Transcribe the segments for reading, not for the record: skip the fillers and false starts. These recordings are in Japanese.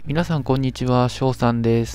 皆さんこんにちは、翔さんです。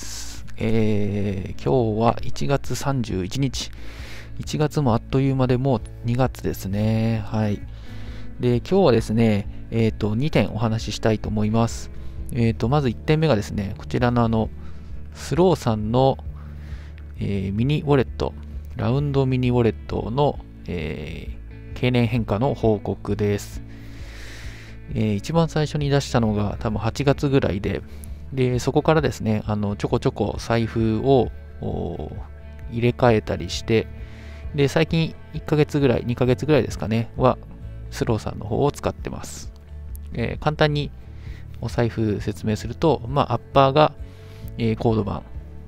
今日は1月31日。1月もあっという間でもう2月ですね。はい。で、今日はですね、2点お話ししたいと思います。まず1点目がですね、こちらのスローさんの、ミニウォレット、ラウンドミニウォレットの、経年変化の報告です。一番最初に出したのが多分8月ぐらいで、そこからですね、ちょこちょこ財布を入れ替えたりして、で、最近1ヶ月ぐらい、2ヶ月ぐらいですかね、は、スローさんの方を使ってます。簡単にお財布説明すると、アッパーが、コードバン。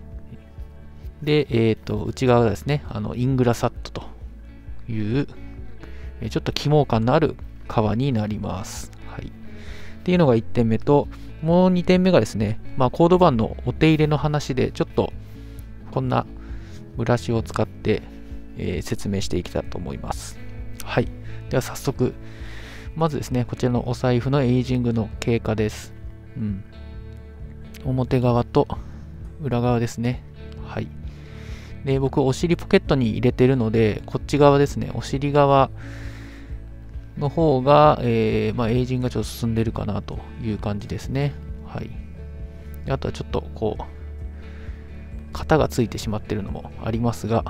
で、内側がですね、イングラサットという、ちょっと起毛感のある革になります。はい。っていうのが1点目と、もう2点目がですね、コードバンのお手入れの話で、ちょっとこんなブラシを使って、説明していきたいと思います。はい。では早速、まずですね、こちらのお財布のエイジングの経過です。表側と裏側ですね。はい。で、僕、お尻ポケットに入れてるので、こっち側ですね、お尻側の方が、エイジングがちょっと進んでるかなという感じですね。はい。であとはちょっとこう、型がついてしまってるのもありますが、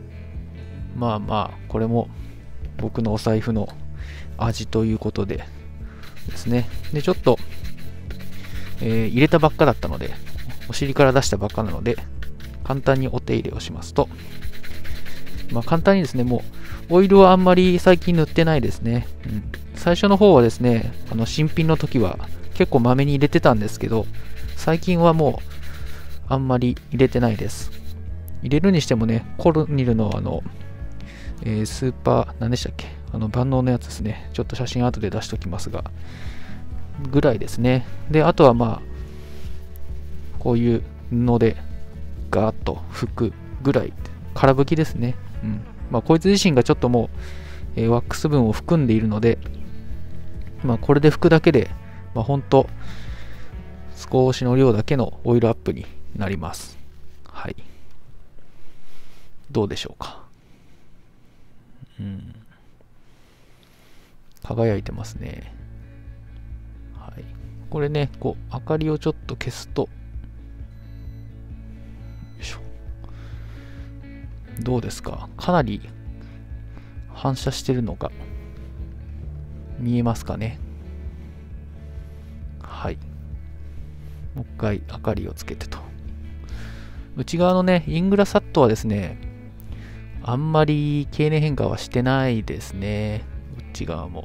これも僕のお財布の味ということでですね。で、ちょっと、入れたばっかだったので、お尻から出したばっかなので、簡単にお手入れをしますと、簡単にですね、もう、オイルはあんまり最近塗ってないですね。最初の方はですね、新品の時は結構まめに入れてたんですけど、最近はもう、あんまり入れてないです。入れるにしてもね、コルニルのスーパー、何でしたっけ、万能のやつですね。ちょっと写真後で出しておきますが、ぐらいですね。で、あとはこういう布でガーッと拭くぐらい、空拭きですね。こいつ自身がちょっともう、ワックス分を含んでいるので、これで拭くだけで、ほんと少しの量だけのオイルアップになります。はい。どうでしょうか。輝いてますね。はい。これね、こう、明かりをちょっと消すと、よいしょ。どうですか？かなり反射してるのが見えますかね。はい。もう一回明かりをつけてと。内側のね、イングラサットはですね、あんまり経年変化はしてないですね。内側も。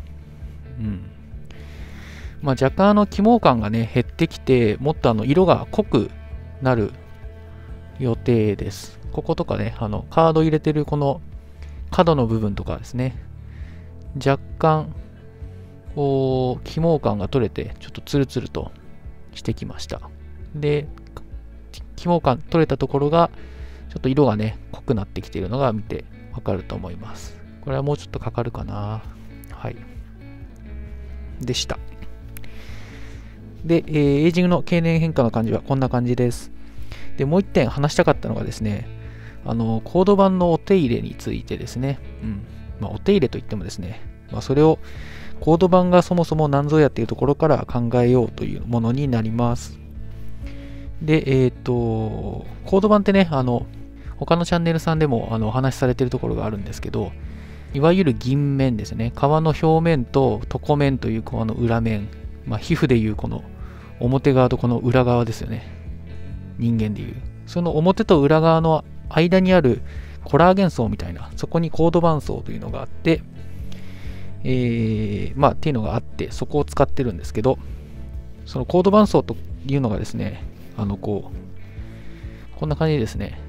若干起毛感がね、減ってきて、もっと色が濃くなる予定です。こことかね、カード入れてるこの角の部分とかですね、若干、こう、起毛感が取れて、ちょっとツルツルとしてきました。で、起毛感取れたところが、ちょっと色がね、濃くなってきているのが見てわかると思います。これはもうちょっとかかるかな。はい。でした。で、エイジングの経年変化の感じはこんな感じです。で、もう一点話したかったのがですね、コード版のお手入れについてですね。お手入れといってもですね、それをコード版がそもそも何ぞやっていうところから考えようというものになります。で、コード版ってね、他のチャンネルさんでもお話しされているところがあるんですけど、いわゆる銀面ですね。皮の表面と床面というこの裏面、皮膚でいうこの表側とこの裏側ですよね。人間でいう。その表と裏側の間にあるコラーゲン層みたいな、そこにコードバン層というのがあって、っていうのがあって、そこを使ってるんですけど、そのコードバン層というのがですね、こんな感じでですね、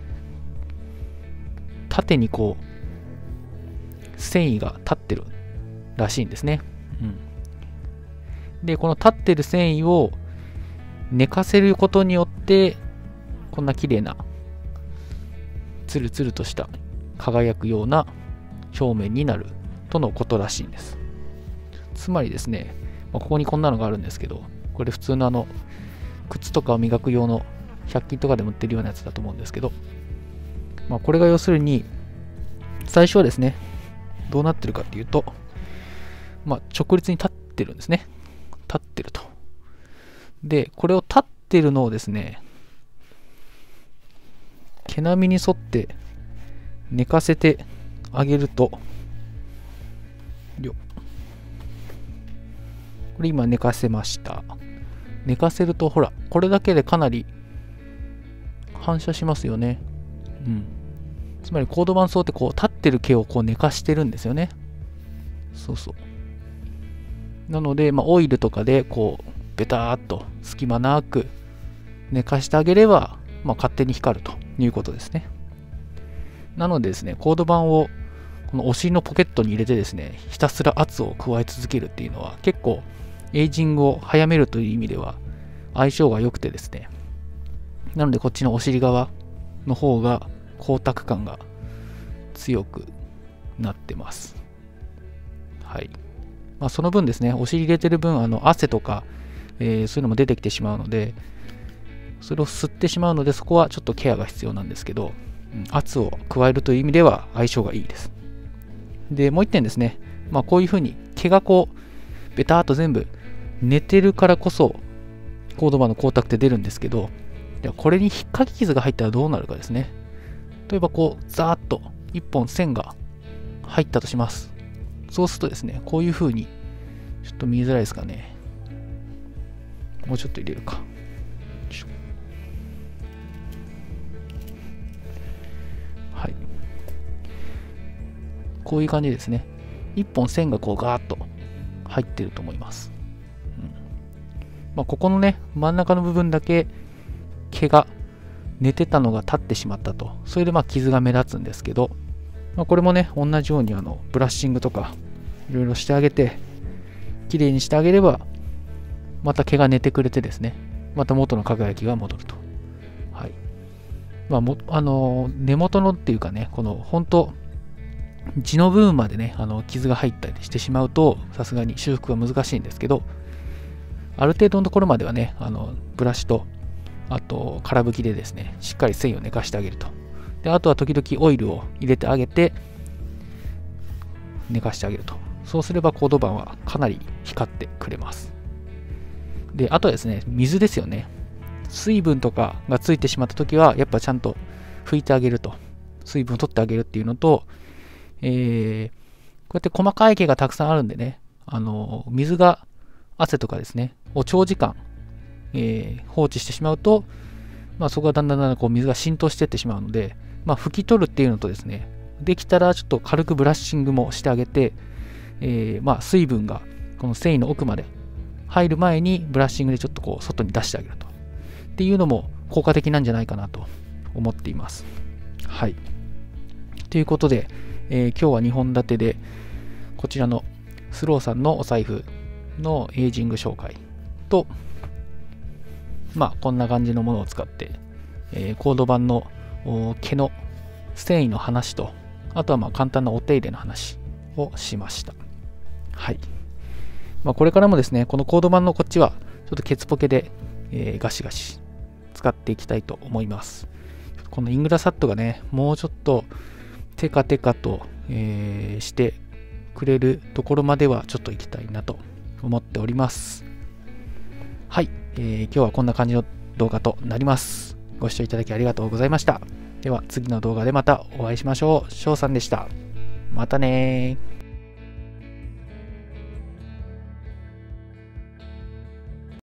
縦にこう、繊維が立ってるらしいんですね。で、この立ってる繊維を寝かせることによって、こんな綺麗な、ツルツルとした輝くような表面になるとのことらしいんです。つまりですね、ここにこんなのがあるんですけど、これ普通の靴とかを磨く用の100均とかでも売ってるようなやつだと思うんですけど、これが要するに、最初はですね、どうなってるかっていうと、直立に立ってるんですね。立ってると。で、これを立ってるのをですね、毛並みに沿って寝かせてあげると、これ今寝かせました。寝かせると、ほら、これだけでかなり反射しますよね。つまりコード板草ってこう立ってる毛をこう寝かしてるんですよね。そうそう。なので、オイルとかでこうベターっと隙間なく寝かしてあげれば、勝手に光るということですね。なのでですね、コード板をこのお尻のポケットに入れてですね、ひたすら圧を加え続けるっていうのは結構エイジングを早めるという意味では相性が良くてですね。なのでこっちのお尻側の方が光沢感が強くなってます。はい。その分ですね、お尻入れてる分、汗とか、そういうのも出てきてしまうので、それを吸ってしまうので、そこはちょっとケアが必要なんですけど、圧を加えるという意味では相性がいいです。で、もう一点ですね、こういう風に毛がこう、ベターっと全部寝てるからこそ、コード板の光沢って出るんですけど、ではこれに引っかき傷が入ったらどうなるかですね。例えばこう、ザーッと一本線が入ったとします。そうするとですね、こういう風に、ちょっと見えづらいですかね。もうちょっと入れるか。はい。こういう感じですね。一本線がこうガーッと入ってると思います。ここのね、真ん中の部分だけ毛が寝てたのが立ってしまったと。それで傷が目立つんですけど、これもね、同じようにブラッシングとかいろいろしてあげて、綺麗にしてあげれば、また毛が寝てくれてですね、また元の輝きが戻ると。はい。根元のっていうかね、この本当、地の部分までね、傷が入ったりしてしまうと、さすがに修復は難しいんですけど、ある程度のところまではね、ブラシと、あと、空拭きでですね、しっかり繊維を寝かしてあげると。で、あとは時々オイルを入れてあげて、寝かしてあげると。そうすればコード板はかなり光ってくれます。で、あとはですね、水ですよね。水分とかがついてしまったときは、やっぱちゃんと拭いてあげると。水分を取ってあげるっていうのと、こうやって細かい毛がたくさんあるんでね、水が、汗とかですね、を長時間、放置してしまうと、そこがだんだんこう水が浸透していってしまうので、拭き取るっていうのとですね、できたらちょっと軽くブラッシングもしてあげて、水分がこの繊維の奥まで入る前にブラッシングでちょっとこう外に出してあげると。っていうのも効果的なんじゃないかなと思っています。はい。ということで、今日は2本立てで、こちらのスローさんのお財布のエイジング紹介と、こんな感じのものを使って、コード板の毛の繊維の話と、あとは簡単なお手入れの話をしました。はい。これからもですね、このコード板のこっちは、ちょっとケツポケで、ガシガシ使っていきたいと思います。このイングラサットがね、もうちょっとテカテカと、してくれるところまではちょっと行きたいなと思っております。はい。今日はこんな感じの動画となります。ご視聴いただきありがとうございました。では次の動画でまたお会いしましょう。翔さんでした。またねー。